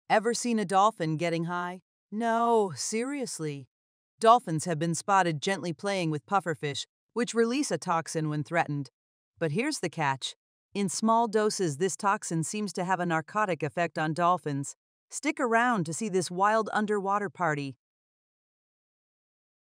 Ever seen a dolphin getting high? No, seriously. Dolphins have been spotted gently playing with pufferfish, which release a toxin when threatened. But here's the catch. In small doses, this toxin seems to have a narcotic effect on dolphins. Stick around to see this wild underwater party.